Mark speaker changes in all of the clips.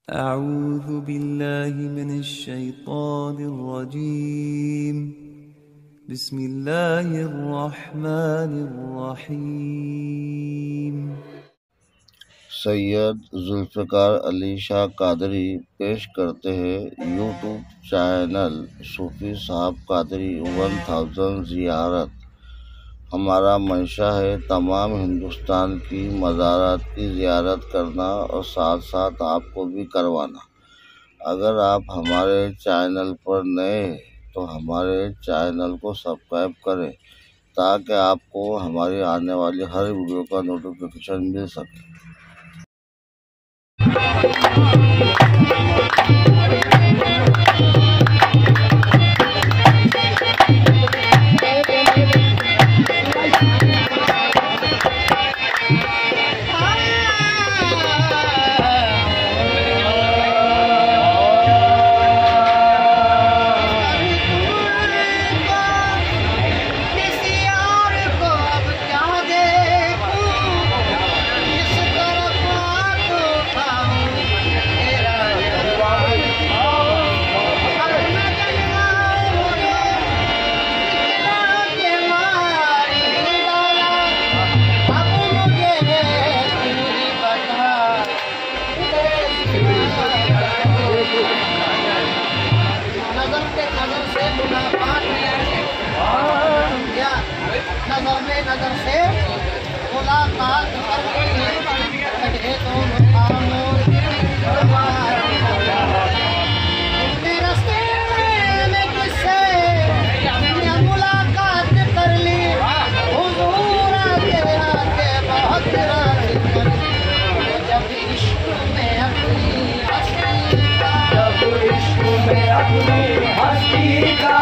Speaker 1: أعوذ بالله من الشيطان الرجيم بسم الله الرحمن الرحيम।
Speaker 2: सैयद जुल्फ़िकार अली शाह कादरी पेश करते हैं यूट्यूब चैनल सूफी साहब कादरी 1000 ज़ियारत। हमारा मंशा है तमाम हिंदुस्तान की मज़ारात की ज़ियारत करना और साथ साथ आपको भी करवाना। अगर आप हमारे चैनल पर नए हैं तो हमारे चैनल को सब्सक्राइब करें ताकि आपको हमारी आने वाली हर वीडियो का नोटिफिकेशन मिल सके।
Speaker 3: नजर से मुलाकात रस्ते में किससे मुलाकात कर ली हुजूर आके बहुत राजी कर दी। जब इश्क में अपनी हस्ती का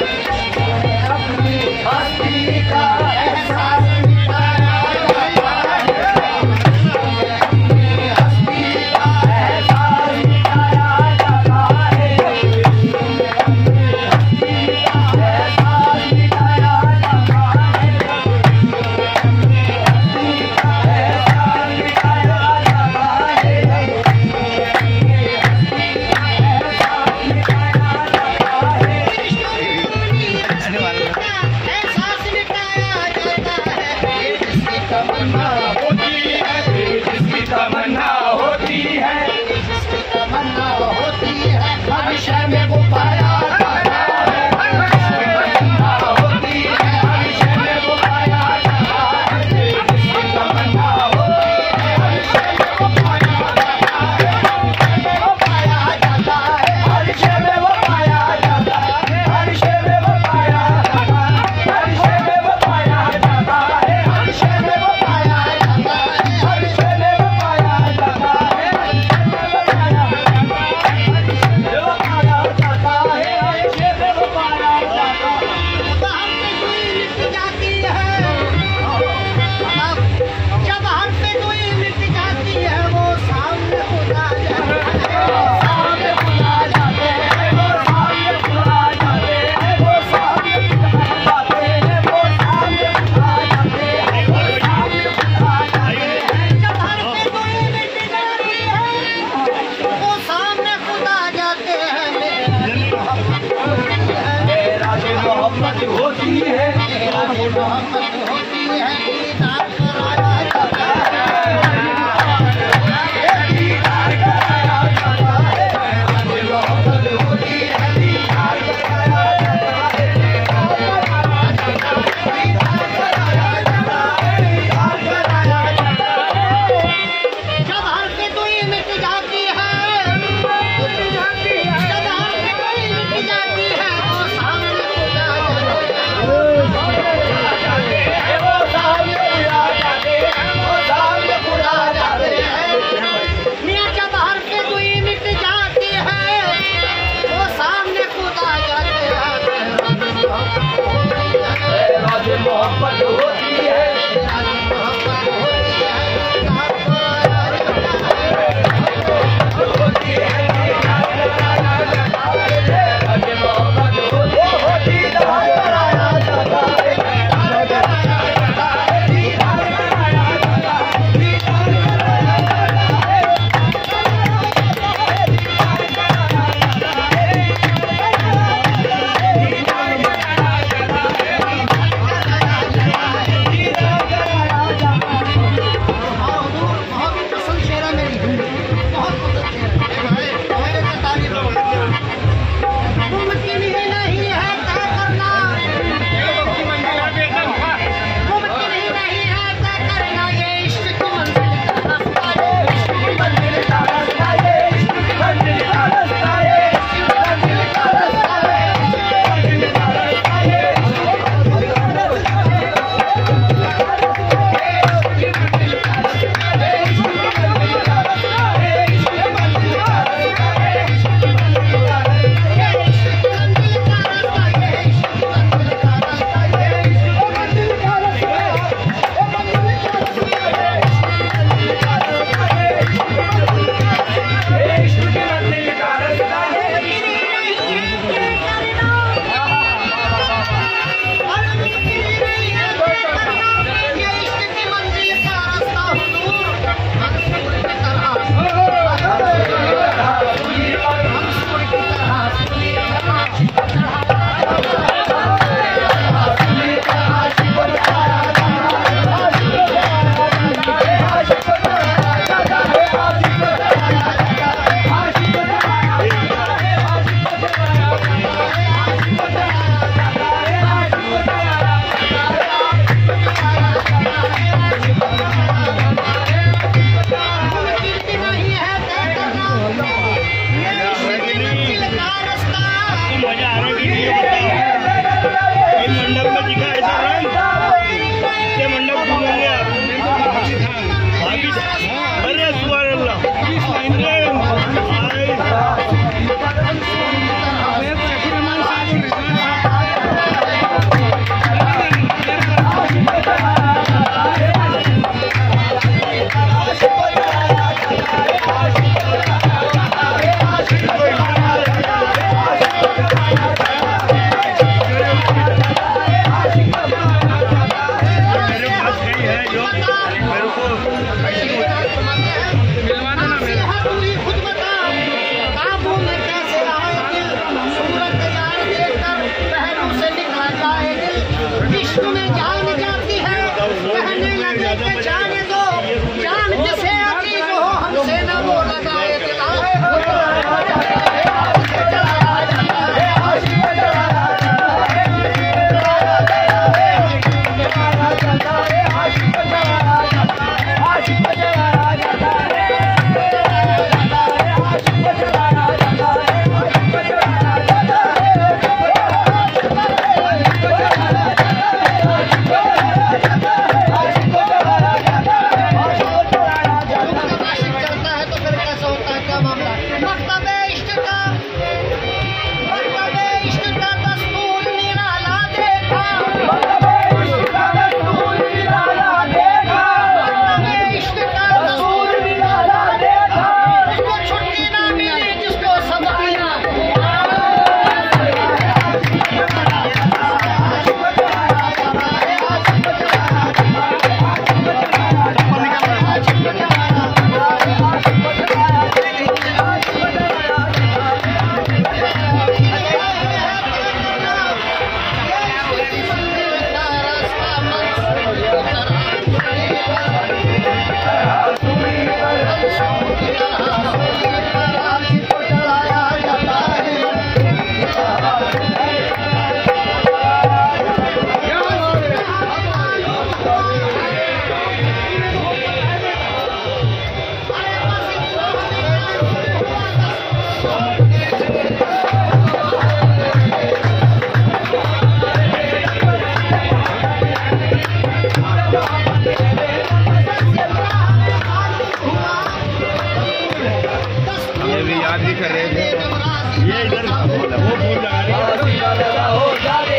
Speaker 3: होती है
Speaker 4: बात ही कर रहे थे, ये इधर वो बोल रहा है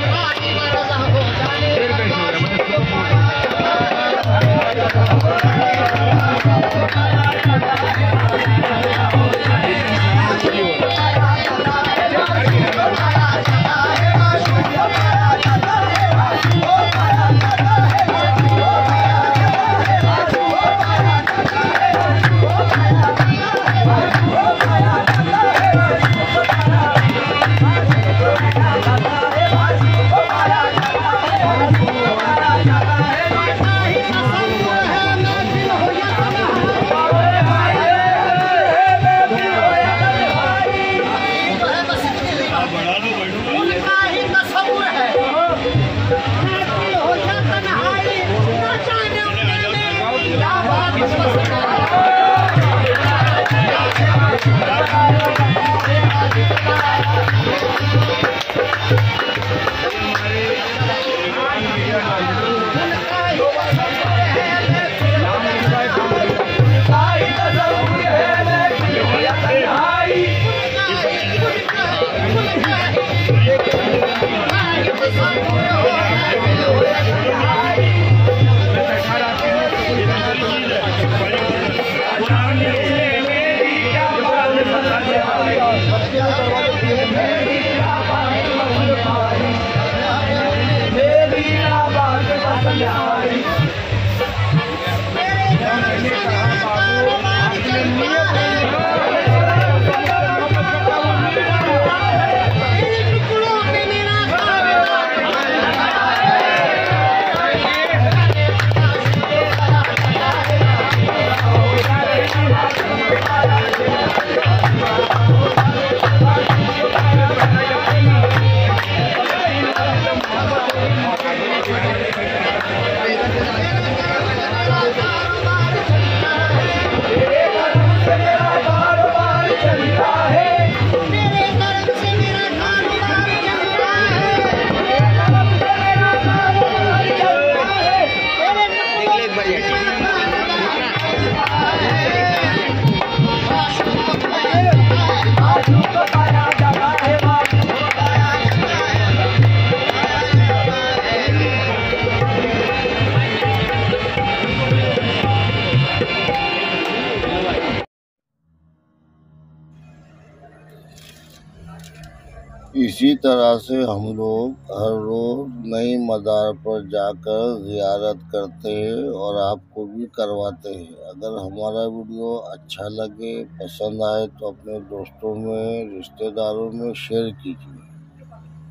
Speaker 2: इसी तरह से हम लोग हर रोज नई मज़ार पर जाकर ज़ियारत करते हैं और आपको भी करवाते हैं। अगर हमारा वीडियो अच्छा लगे, पसंद आए तो अपने दोस्तों में, रिश्तेदारों में शेयर कीजिए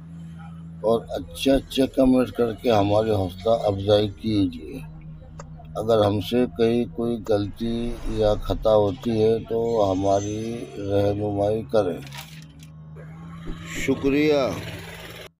Speaker 2: और अच्छे कमेंट करके हमारी हौसला अफजाई कीजिए। अगर हमसे कहीं कोई गलती या खता होती है तो हमारी रहनुमाई करें। शुक्रिया।